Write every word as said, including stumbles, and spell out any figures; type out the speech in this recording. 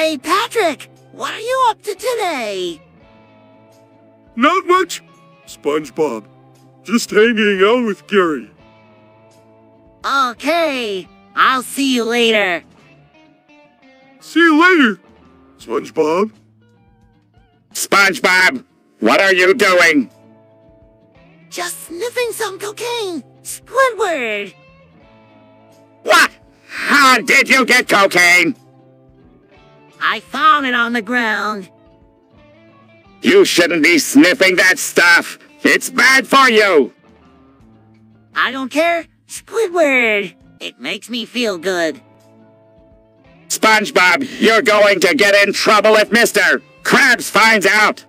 Hey, Patrick, what are you up to today? Not much, SpongeBob. Just hanging out with Gary. Okay, I'll see you later. See you later, SpongeBob. SpongeBob, what are you doing? Just sniffing some cocaine, Squidward. What? How did you get cocaine? I found it on the ground. You shouldn't be sniffing that stuff. It's bad for you. I don't care, Squidward. It makes me feel good. SpongeBob, you're going to get in trouble if Mister Krabs finds out.